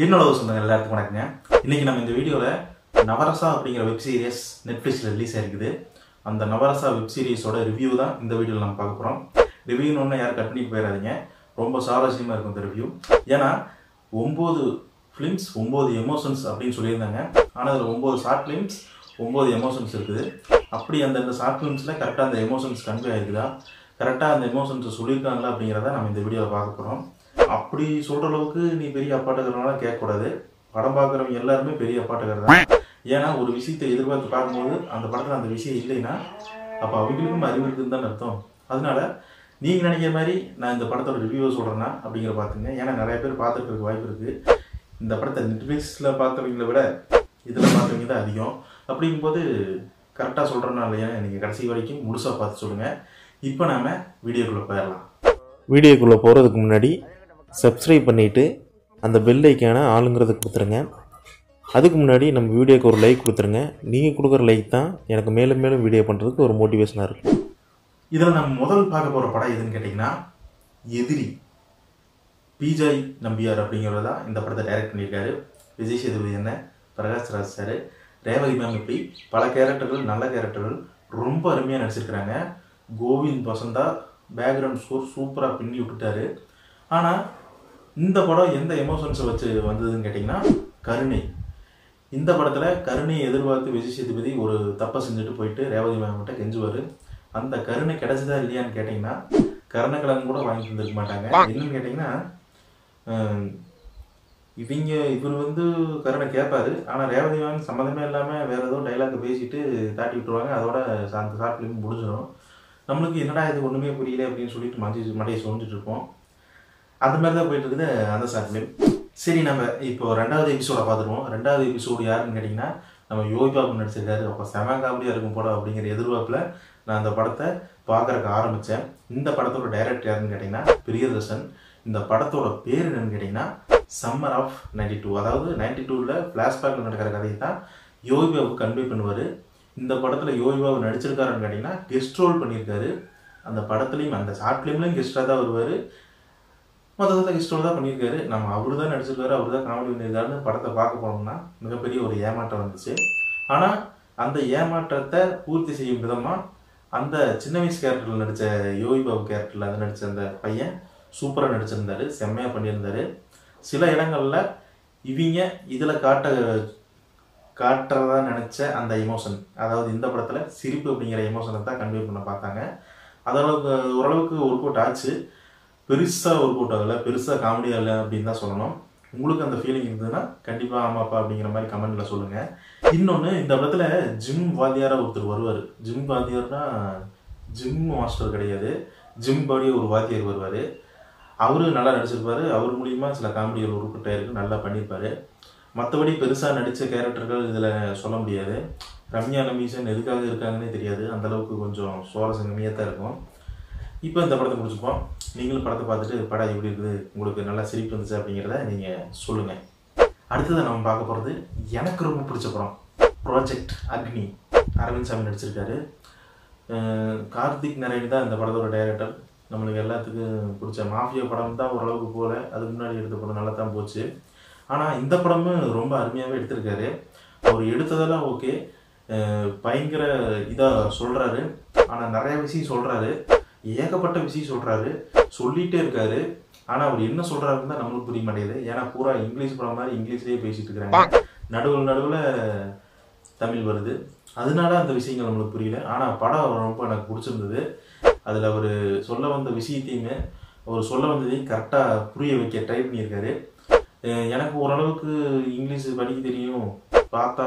விண்ணோட சொந்தங்கள் எல்லாருக்கும் வணக்கங்க. இன்னைக்கு நம்ம இந்த வீடியோவில் நவரசா அப்படிங்கிற வெப் சீரிஸ் நெட்ஃப்ளிக்ஸில் ரிலீஸ் ஆயிருக்குது. அந்த நவரசா வெப் சீரிஸோட ரிவ்யூ தான் இந்த வீடியோவில் நம்ம பார்க்க போகிறோம். ரிவ்யூன்னு ஒன்று யாரும் கட் பண்ணிட்டு போயிடாதீங்க, ரொம்ப சுவாரஸ்யமாக இருக்கும் இந்த ரிவ்யூ. ஏன்னா 9 ஃபிலிம்ஸ் 9 எமோஷன்ஸ் அப்படின்னு சொல்லியிருந்தாங்க. ஆனால் அதில் 9 ஷார்ட் ஃபிலிம்ஸ் 9 எமோஷன்ஸ் இருக்குது. அப்படி அந்தந்த ஷார்ட் ஃபிலிம்ஸில் கரெக்டாக அந்த எமோஷன்ஸ் கன்வே ஆயிருக்குதா, கரெக்டாக அந்த எமோஷன்ஸை சொல்லியிருக்காங்களா அப்படிங்கிறத நம்ம இந்த வீடியோவில் பார்க்க போகிறோம். அப்படி சொல்கிற அளவுக்கு நீ பெரிய அப்பாட்டக்காரனால கேட்கக்கூடாது. படம் பார்க்குறவங்க எல்லாருமே பெரிய அப்பாட்டக்காரர் தான். ஏன்னா ஒரு விஷயத்தை எதிர்பார்த்து பார்க்கும்போது அந்த படத்தில் அந்த விஷயம் இல்லைன்னா அப்போ அவங்களுக்கும் அறிவு இருக்குதுன்னு தான் அர்த்தம். அதனால நீங்கள் நினைக்கிற மாதிரி நான் இந்த படத்தோட ரிவ்யூவை சொல்கிறேன்னா அப்படிங்கிற பார்த்துங்க. ஏன்னா நிறைய பேர் பார்த்துருக்கிறதுக்கு வாய்ப்பு இருக்குது. இந்த படத்தை நெட்ஃப்ளிக்ஸில் பார்த்தவங்களை விட இதில் பார்த்தவங்க தான் அதிகம். அப்படிங்கும்போது கரெக்டாக சொல்கிறேன்னா இல்லையா நீங்கள் கடைசி வரைக்கும் முழுசாக பார்த்து சொல்லுங்கள். இப்போ நாம் வீடியோக்குள்ளே போயிடலாம். வீடியோக்குள்ளே போகிறதுக்கு முன்னாடி சப்ஸ்கிரைப் பண்ணிவிட்டு அந்த பெல் ஐக்கான ஆளுங்கிறத கொடுத்துருங்க. அதுக்கு முன்னாடி நம்ம வீடியோக்கு ஒரு லைக் கொடுத்துருங்க. நீங்கள் கொடுக்குற லைக் தான் எனக்கு மேலும் மேலும் வீடியோ பண்ணுறதுக்கு ஒரு மோட்டிவேஷனாக இருக்கும். இதில் நம்ம முதல் பார்க்க போகிற படம் எதுன்னு கேட்டிங்கன்னா எதிரி. பிஜாய் நம்பியார் அப்படிங்கிறத தான் இந்த படத்தை டைரக்ட் பண்ணியிருக்காரு. விஜய் சேதுபதி என்ன, பிரகாஷ் ராஜ் சார், ரேவதி மேம், இப்படி பல கேரக்டர்கள், நல்ல கேரக்டர்கள் ரொம்ப அருமையாக நடிச்சிருக்கிறாங்க. கோவிந்த் வசந்தா பேக்ரவுண்ட் ஸ்கோர் சூப்பராக பின்னி விட்டுட்டாரு. ஆனால் இந்த படம் எந்த எமோஷன்ஸை வச்சு வந்ததுன்னு கேட்டிங்கன்னா கருணை. இந்த படத்தில் கருணையை எதிர்பார்த்து விஜய் சேதுபதி ஒரு தப்பை செஞ்சுட்டு போயிட்டு ரேவதி மேம்கிட்ட கெஞ்சுவார். அந்த கருணை கிடைச்சதா இல்லையான்னு கேட்டிங்கன்னா கருணைக்கிழங்கு கூட வாங்கி தந்துருக்க மாட்டாங்க. என்னன்னு கேட்டிங்கன்னா இவர் கருணை கேட்பாரு. ஆனால் ரேவதி மேம் சம்மந்தமே இல்லாமல் வேறு ஏதோ டைலாக் பேசிட்டு தாட்டி விட்டுருவாங்க. அதோட அந்த ஷார்ட் ஃபிலிம் முடிஞ்சிடும். நம்மளுக்கு என்னடா இது ஒன்றுமே புரியல அப்படின்னு சொல்லிட்டு மண்டையை சொல்லிட்டு இருப்போம். அந்த மாதிரி தான் போயிட்டு இருக்குது அந்த ஷார்ட் ஃபிலிம். சரி, நம்ம இப்போ 2வது எபிசோட பார்த்துருவோம். 2வது எபிசோடு யாருன்னு கேட்டிங்கன்னா நம்ம யோகி பாபு நடிச்சிருக்காரு. அப்போ செம காமெடியாக இருக்கும் போட அப்படிங்கிற எதிர்பார்ப்பில் நான் அந்த படத்தை பார்க்குறக்கு ஆரம்பித்தேன். இந்த படத்தோட டைரக்டர் யாருன்னு கேட்டிங்கன்னா பிரியதர்ஷன். இந்த படத்தோட பேர் என்னன்னு கேட்டிங்கன்னா சம்மர் ஆஃப் 92. அதாவது 92ல் ஃப்ளாஷ்பேக்கில் நடக்கிற கதையை தான் யோகி பாபு கன்வே பண்ணுவார். இந்த படத்தில் யோகி பாபு நடிச்சிருக்காருன்னு கேட்டிங்கன்னா கெஸ்ட் ரோல் பண்ணியிருக்காரு. அந்த படத்துலையும் அந்த ஷார்ட் ஃபிலிம்லையும் கெஸ்டாக தான் வருவார். மொத்தத்தில் கெஸ்ட் ரோல் தான் பண்ணியிருக்காரு. நம்ம அவரு தான் நடிச்சிருக்காரு, அவர் தான் காமெடி பண்ணியிருக்காருன்னு படத்தை பார்க்க போனோம்னா மிகப்பெரிய ஒரு ஏமாற்றம் வந்துச்சு. ஆனால் அந்த ஏமாற்றத்தை பூர்த்தி செய்யும் விதமாக அந்த சின்ன வயசு கேரக்டரில் நடித்த யோகி பாபு கேரக்டரில் அதை நடித்த அந்த பையன் சூப்பராக நடிச்சிருந்தார், செம்மையாக பண்ணியிருந்தார். சில இடங்களில் இவங்க இதில் காட்டுறதா நினச்ச அந்த எமோஷன், அதாவது இந்த படத்தில் சிரிப்பு அப்படிங்கிற எமோஷனை தான் கன்வே பண்ண பார்த்தாங்க. அதளவுக்கு ஓரளவுக்கு ஒர்க் அவுட் ஆச்சு. பெருசாக ஒர்க் அவுட் ஆகலை, பெருசாக காமெடியாக இல்லை அப்படின்னு தான் சொல்லணும். உங்களுக்கு அந்த ஃபீலிங் இருந்ததுன்னா கண்டிப்பாக ஆமாப்பா அப்படிங்கிற மாதிரி கமெண்ட்டில் சொல்லுங்கள். இன்னொன்று, இந்த படத்தில் ஜிம் வாத்தியாராக ஒருத்தர் வருவார். ஜிம் வாத்தியார்னா ஜிம் மாஸ்டர் கிடையாது, ஜிம் பாடியே ஒரு வாத்தியார் வருவார். அவரு நல்லா நடிச்சிருப்பார். அவர் மூலிமா சில காமெடிகள் உருப்பட்டாயிருக்கு, நல்லா பண்ணியிருப்பார். மற்றபடி பெருசாக நடித்த கேரக்டர்கள் இதில் சொல்ல முடியாது. ரம்யா நமீசன் எதுக்காக இருக்காங்கன்னே தெரியாது. அந்தளவுக்கு கொஞ்சம் சுவாரஸ்யம் கம்மியாக தான் இருக்கும். இப்போ இந்த படத்தை முடிச்சுப்போம். நீங்களும் படத்தை பார்த்துட்டு படம் எப்படி இருக்குது, உங்களுக்கு நல்லா சிரிப்பு வந்துச்சு அப்படிங்கிறத நீங்கள் சொல்லுங்கள். அடுத்ததை நம்ம பார்க்க போகிறது எனக்கு ரொம்ப பிடிச்ச படம் ப்ராஜெக்ட் அக்னி. அரவிந்த் சாமி நடிச்சிருக்காரு. கார்த்திக் நாராயண் தான் இந்த படத்தோட டைரக்டர். நம்மளுக்கு எல்லாத்துக்கும் பிடிச்ச மாஃபியா படம் தான் ஓரளவுக்கு போகல, அதுக்கு முன்னாடி எடுத்த படம் நல்லா தான் போச்சு. ஆனால் இந்த படமும் ரொம்ப அருமையாகவே எடுத்திருக்காரு. அவர் எடுத்ததெல்லாம் ஓகே, பயங்கர இதாக சொல்கிறாரு. ஆனால் நிறைய விஷயம் சொல்கிறாரு, ஏகப்பட்ட விஷயம் சொல்கிறாரு, சொல்லிகிட்டே இருக்காரு. ஆனால் அவர் என்ன சொல்கிறாருன்னு தான் நம்மளுக்கு புரிய மாட்டேங்குது. ஏன்னா பூரா இங்கிலீஷ் படம் மாதிரி இங்கிலீஷ்லேயே பேசிகிட்டு இருக்கிறாங்க. நடுவில் தமிழ் வருது. அதனால அந்த விஷயங்கள் நம்மளுக்கு புரியல. ஆனால் படம் ரொம்ப எனக்கு பிடிச்சிருந்தது. அதில் அவர் சொல்ல வந்த விஷயத்தையுமே அவர் சொல்ல வந்ததையும் கரெக்டாக புரிய வைக்க ட்ரை பண்ணியிருக்காரு. எனக்கு ஓரளவுக்கு இங்கிலீஷ் படிக்க தெரியும், பார்த்தா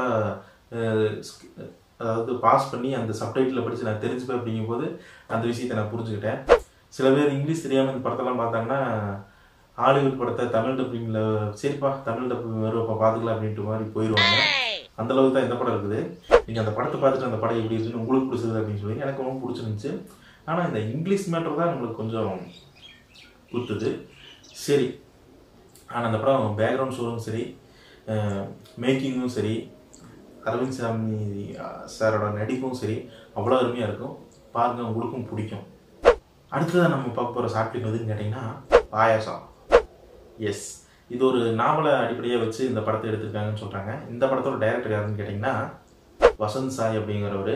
அதாவது பாஸ் பண்ணி அந்த சப்டைட்டில் படித்து நான் தெரிஞ்சுப்பேன். அப்படிங்கும்போது அந்த விஷயத்தை நான் புரிஞ்சுக்கிட்டேன். சில பேர் இங்கிலீஷ் தெரியாமல் இந்த படத்தெல்லாம் பார்த்தாங்கன்னா ஹாலிவுட் படத்தை தமிழ் டப்பிங்கில் சரிப்பா தமிழ் டப்பு வருவப்போ பார்த்துக்கலாம் அப்படின்ட்டு மாதிரி போயிடுவாங்க. அந்தளவுக்கு தான் இந்த படம் இருக்குது. நீங்கள் அந்த படத்தை பார்த்துட்டு அந்த படம் எப்படி இருக்குன்னு உங்களுக்கு பிடிச்சது அப்படின்னு சொல்லி எனக்கு ரொம்ப பிடிச்சிருந்துச்சு. ஆனால் இந்த இங்கிலீஷ் மேட்டர் தான் உங்களுக்கு கொஞ்சம் குத்துது. சரி, ஆனால் அந்த படம் பேக்ரவுண்ட் ஸ்கோரும் சரி, மேக்கிங்கும் சரி, அரவிந்த் சாமி சாரோட நடிப்பும் சரி அவ்வளோ அருமையாக இருக்கும். பாருங்கள், உங்களுக்கும் பிடிக்கும். அடுத்ததாக நம்ம பார்க்க போகிற ஷார்ட் ஃபிலிம் எதுன்னு கேட்டிங்கன்னா பாயாசம். எஸ், இது ஒரு நாவலை அடிப்படையாக வச்சு இந்த படத்தை எடுத்திருக்காங்கன்னு சொல்கிறாங்க. இந்த படத்தோட டைரக்டர் யாருன்னு கேட்டிங்கன்னா வசந்த் சாய் அப்படிங்கிறவர்.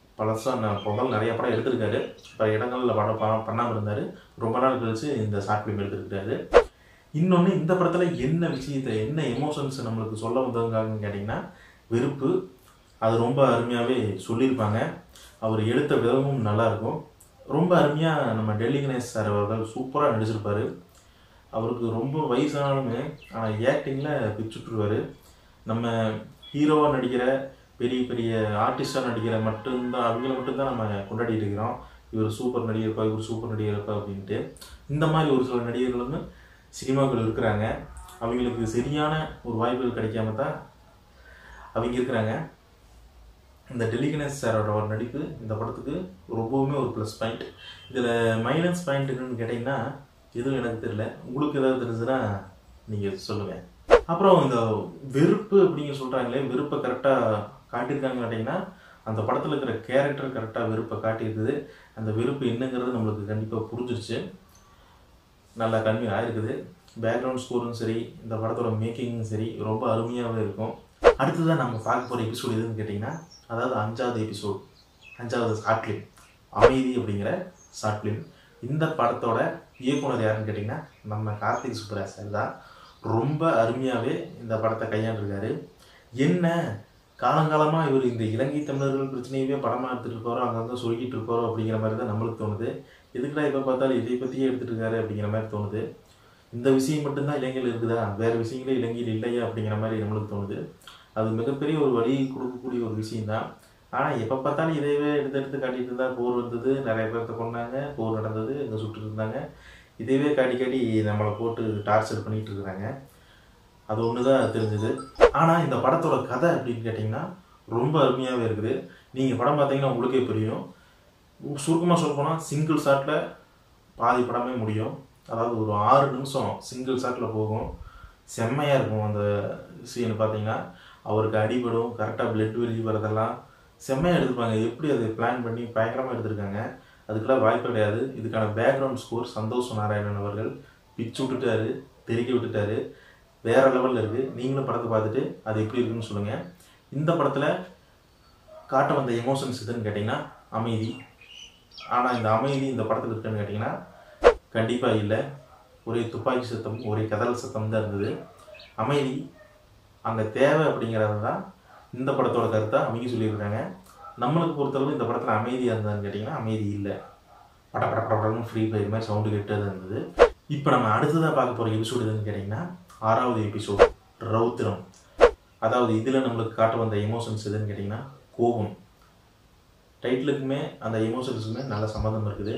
முதல் நிறைய படம் எடுத்திருக்காரு, பல இடங்களில் படம் பண்ணாமல் இருந்தார். ரொம்ப நாள் கழிச்சு இந்த ஷார்ட் ஃபிலிம் எடுத்திருக்காரு. இன்னொன்று, இந்த படத்தில் என்ன விஷயத்தை என்ன எமோஷன்ஸ் நம்மளுக்கு சொல்ல வந்ததுங்கன்னு கேட்டிங்கன்னா வெறுப்பு. அது ரொம்ப அருமையாகவே சொல்லியிருப்பாங்க. அவர் எடுத்த விதமும் நல்லாயிருக்கும். ரொம்ப அருமையாக நம்ம டெல்லி கணேஷ் சார் அவர்கள் சூப்பராக நடிச்சிருப்பார். அவருக்கு ரொம்ப வயசானாலுமே ஆனால் ஆக்டிங்கில் பிச்சுட்ருவார். நம்ம ஹீரோவாக நடிக்கிற பெரிய பெரிய ஆர்டிஸ்டாக நடிக்கிற அவங்கள மட்டும்தான் நம்ம கொண்டாடிட்டு இருக்கிறோம். இவர் சூப்பர் நடிகர்ப்பா, இவர் சூப்பர் நடிகர்ப்பா அப்படின்ட்டு. இந்த மாதிரி ஒரு சில நடிகர்களும் சினிமாக்கள் இருக்கிறாங்க. அவங்களுக்கு சரியான ஒரு வாய்ப்புகள் கிடைக்காம தான் அவங்க இருக்கிறாங்க. இந்த டெல்லி கணேஷ் சாரோட ஒரு நடிப்பு இந்த படத்துக்கு ரொம்பவுமே ஒரு ப்ளஸ் பாயிண்ட். இதில் மைனஸ் பாயிண்ட் என்னன்னு கேட்டிங்கன்னா எதுவும் எனக்கு தெரியல. உங்களுக்கு ஏதாவது தெரிஞ்சுன்னா நீங்கள் சொல்லுங்கள். அப்புறம் இந்த வெறுப்பு அப்படிங்க சொல்கிறாங்களே, வெறுப்பை கரெக்டாக காட்டியிருக்காங்க கேட்டிங்கன்னா அந்த படத்தில் இருக்கிற கேரக்டர் கரெக்டாக வெறுப்பை காட்டியிருக்குது. அந்த வெறுப்பு என்னங்கிறது நம்மளுக்கு கண்டிப்பாக புரிஞ்சிருச்சு, நல்லா கன்வே ஆயிருக்குது. பேக்ரவுண்ட் ஸ்கோரும் சரி, இந்த படத்தோட மேக்கிங்கும் சரி ரொம்ப அருமையாகவே இருக்கும். அடுத்ததான் நம்ம பார்க்க போகிற எபிசோடு எதுன்னு கேட்டிங்கன்னா, அதாவது 5வது எபிசோட், 5வது ஷார்ட் ஃபிலிம் அமைதி அப்படிங்கிற ஷார்ட் ஃபிலிம். இந்த படத்தோட இயக்குனர் யாருன்னு கேட்டிங்கன்னா நம்ம கார்த்திக் சுப்புராஜ் சார் தான். ரொம்ப அருமையாகவே இந்த படத்தை கையாண்டிருக்காரு. என்ன காலங்காலமாக இவர் இந்த இலங்கை தமிழர்கள் பிரச்சனையவே படமாக எடுத்துகிட்டு இருக்காரோ, அங்கங்கே சொல்லிக்கிட்டு இருக்காரோ அப்படிங்கிற மாதிரி தான் நம்மளுக்கு தோணுது. எதுக்குடா இப்போ பார்த்தாலும் இதை பற்றியே எடுத்துகிட்டு இருக்காரு அப்படிங்கிற மாதிரி தோணுது. இந்த விஷயம் மட்டும்தான் இலங்கையில் இருக்குதா, வேறு விஷயங்களே இலங்கையில் இல்லையா அப்படிங்கிற மாதிரி நம்மளுக்கு தோணுது. அது மிகப்பெரிய ஒரு வழி கொடுக்கக்கூடிய ஒரு விஷயந்தான். ஆனால் எப்போ பார்த்தாலும் இதையவே எடுத்து காட்டிகிட்டு இருந்தால் போர் வந்தது, நிறைய பேர்த்த கொண்டாங்க, போர் நடந்தது, இங்கே சுட்டு இருந்தாங்க, இதையவே காட்டி நம்மளை போட்டு டார்ச்சர் பண்ணிகிட்டு இருக்கிறாங்க. அது ஒன்று தான் தெரிஞ்சுது. ஆனால் இந்த படத்தோட கதை அப்படின்னு கேட்டிங்கன்னா ரொம்ப அருமையாகவே இருக்குது. நீங்கள் படம் பார்த்தீங்கன்னா உங்களுக்கே புரியும். சுருக்கமாக சொல்லப்போனால் சிங்கிள் ஷாட்டில் பாதி படமே முடியும். அதாவது ஒரு 6 நிமிஷம் சிங்கிள் ஷாட்டில் போகும். செம்மையாக இருக்கும் அந்த சீன். பார்த்தீங்கன்னா அவருக்கு அடிபடும், கரெக்டாக பிளட் வெளியே வரதெல்லாம் செம்மையாக எடுத்துருப்பாங்க. எப்படி அதை பிளான் பண்ணி பயங்கரமாக எடுத்திருக்காங்க, அதுக்கெல்லாம் வாய்ப்பு கிடையாது. இதுக்கான பேக்ரவுண்ட் ஸ்கோர் சந்தோஷ் நாராயணன் அவர்கள் பிச்சு விட்டுட்டாரு, தெறிக்க விட்டுட்டாரு. வேறு லெவலில் இருக்குது. நீங்களும் படத்தை பார்த்துட்டு அது எப்படி இருக்குன்னு சொல்லுங்கள். இந்த படத்தில் காட்ட வந்த எமோஷன்ஸ் எதுன்னு கேட்டிங்கன்னா அமைதி. ஆனால் இந்த அமைதி இந்த படத்தில் இருக்குன்னு கேட்டிங்கன்னா கண்டிப்பாக இல்லை. ஒரே துப்பாக்கி சத்தம், ஒரே கதல் சத்தம் தான் இருந்தது. அமைதி அங்கே தேவை அப்படிங்கிறது தான் இந்த படத்தோட கருத்தாக அவங்க சொல்லியிருக்காங்க. நம்மளுக்கு பொறுத்தளவு இந்த படத்தில் அமைதியாக இருந்தான்னு கேட்டிங்கன்னா அமைதி இல்லை. படப்படன்னு ஃப்ரீ ஃபயர் மாதிரி சவுண்டு கேட்டது இருந்தது. இப்போ நம்ம அடுத்ததாக பார்க்க போகிற எபிசோடு எதுன்னு கேட்டிங்கன்னா 6வது எபிசோட் ரௌத்திரம். அதாவது இதில் நம்மளுக்கு காட்ட வந்த எமோஷன்ஸ் எதுன்னு கேட்டிங்கன்னா கோபம். டைட்டிலுக்குமே அந்த எமோஷன்ஸுக்குமே நல்ல சம்மந்தம் இருக்குது.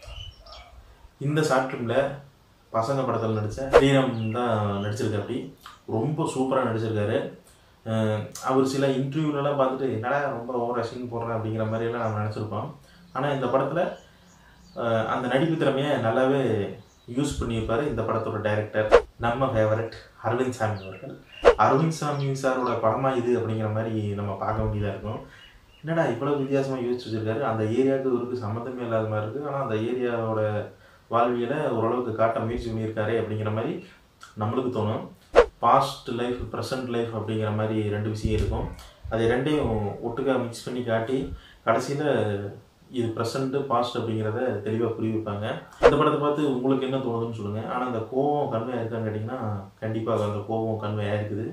இந்த ஷார்ட் ஃபிலிமில் பசங்க படத்தில் நடித்த ஸ்ரீராம் தான் நடிச்சிருக்காப்படி. ரொம்ப சூப்பராக நடிச்சிருக்காரு. அவர் சில இன்டர்வியூலலாம் பார்த்துட்டு என்னடா ரொம்ப ஓவர் ஆக்ஷன் போடுறேன் அப்படிங்கிற மாதிரியெல்லாம் நம்ம நினச்சிருப்போம். ஆனால் இந்த படத்தில் அந்த நடிப்பு திறமையை நல்லாவே யூஸ் பண்ணியிருப்பார் இந்த படத்தோட டைரக்டர், நம்ம ஃபேவரட் அரவிந்த் சாமி அவர்கள். அரவிந்த் சாமி சாரோட படமாக இது அப்படிங்கிற மாதிரி நம்ம பார்க்க வேண்டியதாக இருக்கும். என்னடா இவ்வளோ வித்தியாசமாக யோசிச்சு வச்சுருக்காரு, அந்த ஏரியாவுக்கு இவருக்கு சம்மந்தமே இல்லாத மாதிரி இருக்குது, ஆனால் அந்த ஏரியாவோட வாழ்வியலை ஓரளவுக்கு காட்ட முயற்சி பண்ணியிருக்காரு அப்படிங்கிற மாதிரி நம்மளுக்கு தோணும். பாஸ்ட் லைஃப், ப்ரெசன்ட் லைஃப் அப்படிங்கிற மாதிரி 2 விஷயம் இருக்கும். அதை ரெண்டையும் ஒட்டுக்காக மிக்ஸ் பண்ணி காட்டி கடைசியில் இது ப்ரெசண்ட்டு பாஸ்ட் அப்படிங்கிறத தெளிவாக புரிய வைப்பாங்க. இந்த படத்தை பார்த்து உங்களுக்கு என்ன தோணுதுன்னு சொல்லுங்கள். ஆனால் அந்த கோவம் கன்வே ஆயிருக்கான்னு கேட்டிங்கன்னா கண்டிப்பாக அந்த கோவம் கன்வே ஆயிருக்குது.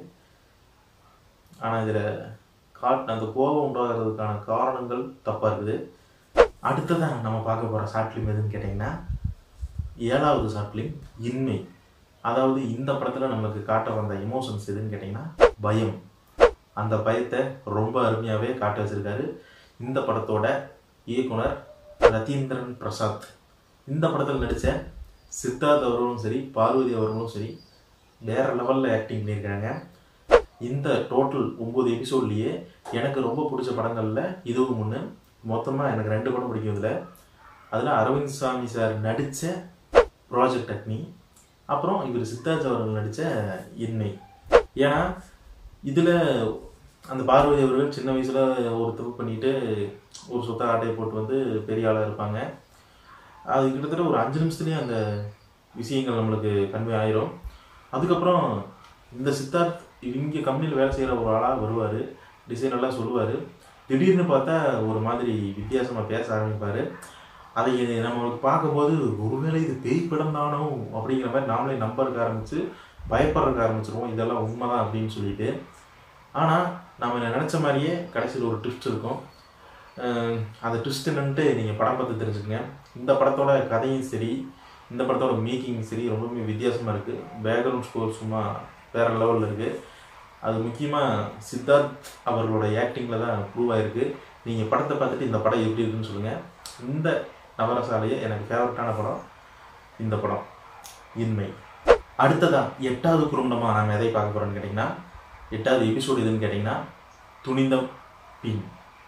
ஆனால் இதில் அந்த கோபம் உண்டாகிறதுக்கான காரணங்கள் தப்பாக இருக்குது. அடுத்ததான் நம்ம பார்க்க போகிற ஷார்ட் ஃபிலிம் எதுன்னு கேட்டிங்கன்னா 7வது ஷார்ட் ஃபிலிம் இன்மை. அதாவது இந்த படத்தில் நமக்கு காட்ட வந்த எமோஷன்ஸ் எதுன்னு கேட்டிங்கன்னா பயம். அந்த பயத்தை ரொம்ப அருமையாகவே காட்ட வச்சுருக்காரு இந்த படத்தோட இயக்குனர் ரத்தீந்திரன் பிரசாத். இந்த படத்தில் நடித்த சித்தார்த் அவர்களும் சரி, பார்வதி அவர்களும் சரி வேறு லெவலில் ஆக்டிங் பண்ணியிருக்காங்க. இந்த டோட்டல் 9 எபிசோட்லேயே எனக்கு ரொம்ப பிடிச்ச படங்களில் இதுவும் ஒன்று. மொத்தமாக எனக்கு 2 படம் பிடிக்கும் இதில். அதில் அரவிந்த் சாமி சார் நடித்த ப்ராஜெக்ட் அக்னி, அப்புறம் இவர் சித்தார்த் அவர்கள் நடித்த இன்மை. ஏன்னா இதில் அந்த பார்வதி அவர்கள் சின்ன வயசில் ஒரு தப்பு பண்ணிட்டு ஒரு சொத்த ஆட்டையை போட்டு வந்து பெரிய ஆளாக இருப்பாங்க. அது கிட்டத்தட்ட ஒரு 5 நிமிஷத்துலேயே அந்த விஷயங்கள் நம்மளுக்கு கன்வே ஆயிரும். அதுக்கப்புறம் இந்த சித்தார்த் இங்கே கம்பெனியில் வேலை செய்கிற ஒரு ஆளாக வருவார், டிசைனெல்லாம் சொல்லுவார். திடீர்னு பார்த்தா ஒரு மாதிரி வித்தியாசமாக பேச ஆரம்பிப்பார். அதை நம்மளுக்கு பார்க்கும்போது ஒருவேளை இது பேய் படம் தானோ அப்படிங்கிற மாதிரி நாமளே நம்பறதுக்கு ஆரம்பித்து பயப்படுறதுக்கு ஆரம்பிச்சிருவோம், இதெல்லாம் உண்மைதான் அப்படின்னு சொல்லிட்டு. ஆனால் நம்ம நினச்ச மாதிரியே கடைசியில் ஒரு ட்விஸ்ட் இருக்கும். அந்த ட்விஸ்ட் என்னன்ட்டு நீங்கள் படம் பார்த்து தெரிஞ்சுக்கங்க. இந்த படத்தோட கதையும் சரி, இந்த படத்தோட மேக்கிங் சரி ரொம்பவுமே வித்தியாசமாக இருக்குது. பேக்ரவுண்ட் ஸ்கோர் சும்மா வேறு லெவலில் இருக்குது. அது முக்கியமாக சித்தார்த் அவர்களோட ஆக்டிங்கில் தான் ப்ரூவ் ஆகிருக்கு. நீங்கள் படத்தை பார்த்துட்டு இந்த படம் எப்படி இருக்குன்னு சொல்லுங்கள். இந்த நவரசாலையை எனக்கு ஃபேவரட்டான படம் இந்த படம் இன்மை. அடுத்ததான் 8வது குறும்படமாக நாம் எதை பார்க்க போகிறோன்னு கேட்டிங்கன்னா, 8வது எபிசோடு எதுன்னு கேட்டிங்கன்னா துணிந்த பின்.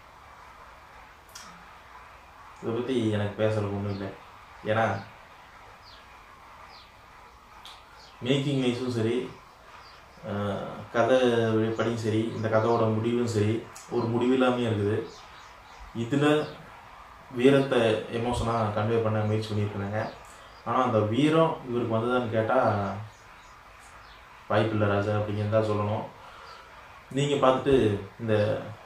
இதை பற்றி எனக்கு பேசுறதுக்கு ஒன்றும் இல்லை. ஏன்னா மேக்கிங் வைஸும் சரி, கதை படியும் சரி, இந்த கதையோட முடிவும் சரி ஒரு முடிவில்லாமே இருக்குது. இதில் வீரத்தை எமோஷனாக கன்வே பண்ண முயற்சி பண்ணியிருக்கிறாங்க. ஆனால் அந்த வீரம் இவருக்கு வந்ததான்னு கேட்டால் வாய்ப்பில்லை ராஜா அப்படிங்கிறதா சொல்லணும். நீங்கள் பார்த்துட்டு இந்த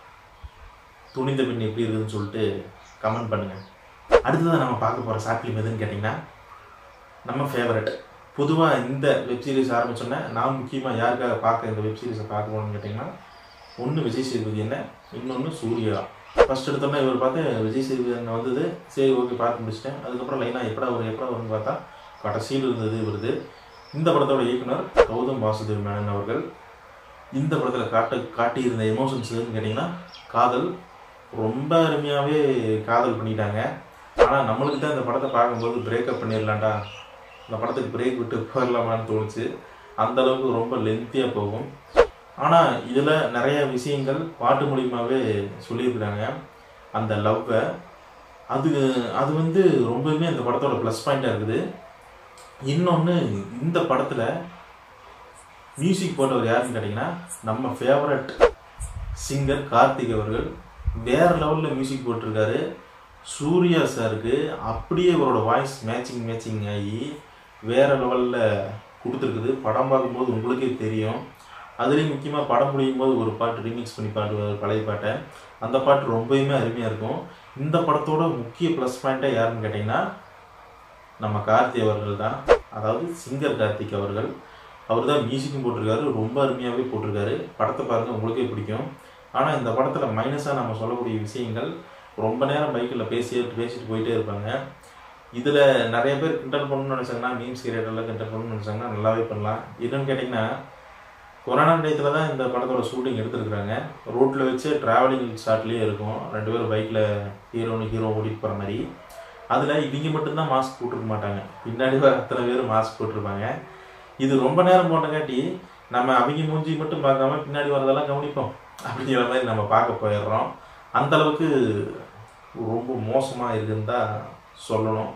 துணிந்த பின் எப்படி இருக்குதுன்னு சொல்லிட்டு கமெண்ட் பண்ணுங்கள். அடுத்ததான் நம்ம பார்க்க போகிற ஷார்ட் ஃபிலிம் எதுன்னு கேட்டிங்கன்னா நம்ம ஃபேவரட். பொதுவாக இந்த வெப்சீரிஸ் ஆரம்பிச்சோன்னே நான் முக்கியமாக யாருக்காக பார்க்க இந்த வெப்சீரிஸை பார்க்க போகணுன்னு கேட்டிங்கன்னா, ஒன்று விஜய் சேதுபதி என்ன, இன்னொன்று சூர்யா. ஃபஸ்ட் எடுத்தோன்னா இவர் பார்த்து விஜய் சேதுபதி என்ன வந்தது, சரி ஓகே பார்த்து முடிச்சிட்டேன். அதுக்கப்புறம் லைனாக எப்படா வரும்னு பார்த்தா கடைசியில் இருந்தது வருது. இந்த படத்தோட இயக்குனர் கௌதம் வாசுதேவ் மேனன் அவர்கள். இந்த படத்தில் காட்டியிருந்த எமோஷன்ஸ்ன்னு கேட்டிங்கன்னா காதல், ரொம்ப அருமையாகவே காதல் பண்ணிட்டாங்க. ஆனால் நம்மளுக்கு தான் இந்த படத்தை பார்க்கும்போது பிரேக்கப் பண்ணிடலாண்டா, இந்த படத்துக்கு பிரேக் விட்டு போயிடலாமான்னு தோணுச்சு. அந்தளவுக்கு ரொம்ப லென்த்தியாக போகும். ஆனால் இதில் நிறைய விஷயங்கள் பாட்டு மூலியமாகவே சொல்லியிருக்கிறாங்க. அந்த லவ்வை அது வந்து ரொம்பவுமே அந்த படத்தோட ப்ளஸ் பாயிண்ட்டாக இருக்குது. இன்னொன்று, இந்த படத்தில் மியூசிக் போட்டவர் யாருன்னு கேட்டிங்கன்னா நம்ம ஃபேவரட் சிங்கர் கார்த்திக் அவர்கள். வேறு லெவலில் மியூசிக் போட்டிருக்காரு. சூர்யா சாருக்கு அப்படியே அவரோட வாய்ஸ் மேட்சிங் ஆகி வேறு லெவலில் கொடுத்துருக்குது. படம் பார்க்கும்போது உங்களுக்கே தெரியும். அதுலேயும் முக்கியமாக படம் முடியும் போது ஒரு பாட்டு ரீமிக்ஸ் பண்ணி பாடுவார் பழைய பாட்டை. அந்த பாட்டு ரொம்பவுமே அருமையாக இருக்கும். இந்த படத்தோட முக்கிய ப்ளஸ் பாயிண்ட்டாக யாருன்னு கேட்டிங்கன்னா நம்ம கார்த்திக் அவர்கள் தான். அதாவது சிங்கர் கார்த்திக் அவர்கள். அவர் தான் மியூசிக்கும் போட்டிருக்காரு, ரொம்ப அருமையாகவே போட்டிருக்காரு. படத்தை பாருங்கள், உங்களுக்கே பிடிக்கும். ஆனால் இந்த படத்தில் மைனஸாக நம்ம சொல்லக்கூடிய விஷயங்கள், ரொம்ப நேரம் பைக்கில் பேசிட்டு போயிட்டே இருப்பாங்க. இதில் நிறைய பேர் கிண்டல் பண்ணணும்னு நினச்சாங்கன்னா, மீம்ஸ் கிரியேட்டர்லாம் கிண்டல் பண்ணணும்னு நினச்சாங்கன்னா நல்லாவே பண்ணலாம். என்னன்னு கேட்டிங்கன்னா, கொரோனா டயத்தில் தான் இந்த படத்தோட ஷூட்டிங் எடுத்துருக்குறாங்க. ரோட்டில் வச்சு ட்ராவலிங் ஷாட்லேயே இருக்கும். 2 பேரும் பைக்கில் ஹீரோ ஓட்டிகிட்டு போகிற மாதிரி. அதில் இவங்க மட்டும்தான் மாஸ்க் போட்டிருக்க மாட்டாங்க, பின்னாடி வர அத்தனை பேர் மாஸ்க் போட்டிருப்பாங்க. இது ரொம்ப நேரம் போட்டங்காட்டி நம்ம அவங்க மூஞ்சி மட்டும் பார்க்காம பின்னாடி வரதெல்லாம் கவனிப்போம் அப்படிங்கிற மாதிரி நம்ம பார்க்க போயிடுறோம். அந்தளவுக்கு ரொம்ப மோசமாக இருக்குதுன்னு தான் சொல்லணும்.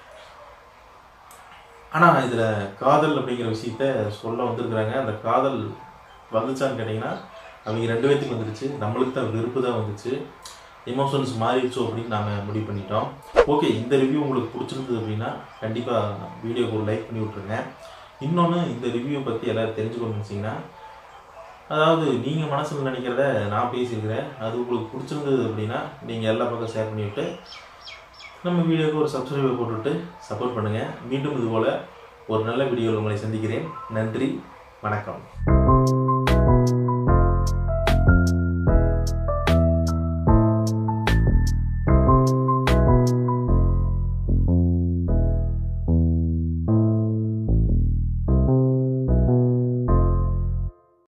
ஆனால் இதில் காதல் அப்படிங்கிற விஷயத்த சொல்ல வந்திருக்கிறாங்க. அந்த காதல் வந்துச்சான்னு கேட்டிங்கன்னா அவங்க 2 பேர்த்துக்கு வந்துருச்சு. நம்மளுக்கு தான் வெறுப்பு தான் வந்துச்சு. எமோஷன்ஸ் மாறிடுச்சோ அப்படின்னு நாங்கள் முடிவு பண்ணிட்டோம். ஓகே, இந்த ரிவ்யூ உங்களுக்கு பிடிச்சிருந்தது அப்படின்னா கண்டிப்பாக வீடியோக்கு ஒரு லைக் பண்ணி விட்ருங்க. இன்னொன்று, இந்த ரிவ்யூவை பற்றி எல்லோரும் தெரிஞ்சுக்கணும்னு நினச்சிங்கன்னா, அதாவது நீங்கள் மனசில் நினைக்கிறத நான் பேசியிருக்கிறேன், அது உங்களுக்கு பிடிச்சிருந்தது அப்படின்னா நீங்கள் எல்லா பக்கம் ஷேர் பண்ணிவிட்டு நம்ம வீடியோவுக்கு ஒரு சப்ஸ்கிரைபை போட்டுவிட்டு சப்போர்ட் பண்ணுங்கள். மீண்டும் இதுபோல் ஒரு நல்ல வீடியோவில் உங்களை சந்திக்கிறேன். நன்றி, வணக்கம்.